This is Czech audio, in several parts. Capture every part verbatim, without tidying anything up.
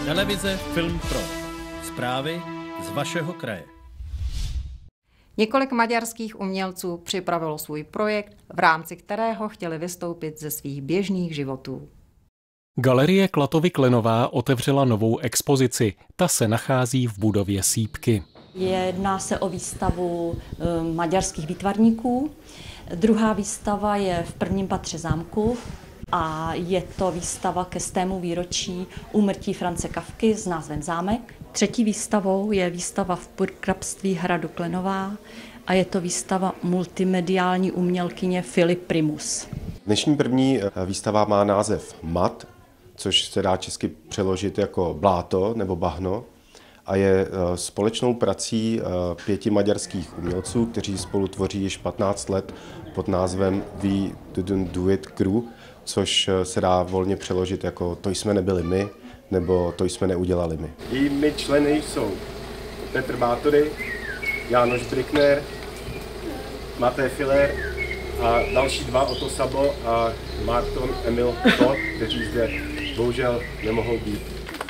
Televize Film Pro. Zprávy z vašeho kraje. Několik maďarských umělců připravilo svůj projekt, v rámci kterého chtěli vystoupit ze svých běžných životů. Galerie Klatovy Klenová otevřela novou expozici. Ta se nachází v budově Sýpky. Jedná se o výstavu e, maďarských výtvarníků. Druhá výstava je v prvním patře zámku a je to výstava ke stému výročí úmrtí France Kafky s názvem Zámek. Třetí výstavou je výstava v purkrabství hradu Klenová a je to výstava multimediální umělkyně Filip Primus. Dnešní první výstava má název Mat, což se dá česky přeložit jako bláto nebo bahno, a je společnou prací pěti maďarských umělců, kteří spolu tvoří již patnáct let pod názvem We Didn't Do It Crew, což se dá volně přeložit jako To jsme nebyli my, nebo To jsme neudělali my. Jejími členy jsou Petr Bátory, Jánoš Brickner, Matej Filler a další dva, Otto Sabo a Marton Emil Todt, kteří zde bohužel nemohou být.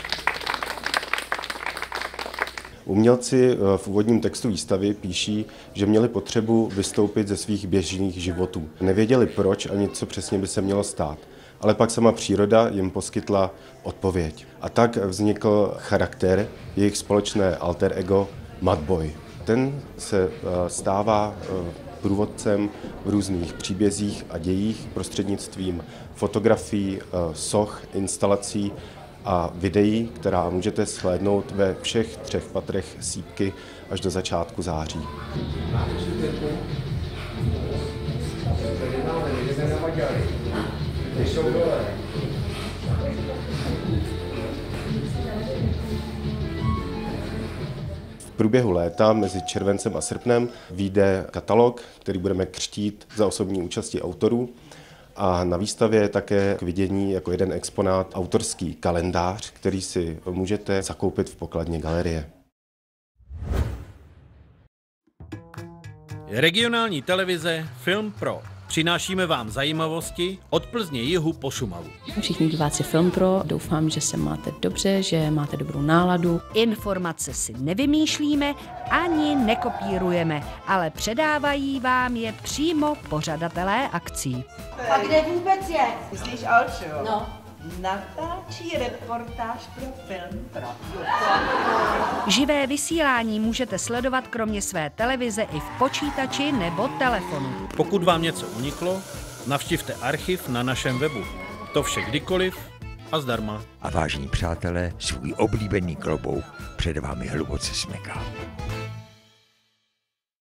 Umělci v úvodním textu výstavy píší, že měli potřebu vystoupit ze svých běžných životů. Nevěděli proč ani co přesně by se mělo stát, ale pak sama příroda jim poskytla odpověď. A tak vznikl charakter, jejich společné alter ego Matboy. Ten se stává průvodcem v různých příbězích a dějích prostřednictvím fotografií, soch, instalací a videí, která můžete shlédnout ve všech třech patrech Sýpky až do začátku září. V průběhu léta mezi červencem a srpnem vyjde katalog, který budeme křtít za osobní účasti autorů. A na výstavě je také k vidění jako jeden exponát autorský kalendář, který si můžete zakoupit v pokladně galerie. Regionální televize Film Pro. Přinášíme vám zajímavosti od Plzně jihu po Šumavu. Všichni diváci Film Pro, doufám, že se máte dobře, že máte dobrou náladu. Informace si nevymýšlíme ani nekopírujeme, ale předávají vám je přímo pořadatelé akcí. A kde vůbec je? Myslíš Alčo? No. Natáčí reportáž pro Film Pro. Živé vysílání můžete sledovat kromě své televize i v počítači nebo telefonu. Pokud vám něco uniklo, navštivte archiv na našem webu. To vše kdykoliv a zdarma. A vážení přátelé, svůj oblíbený klobouk před vámi hluboce smeká.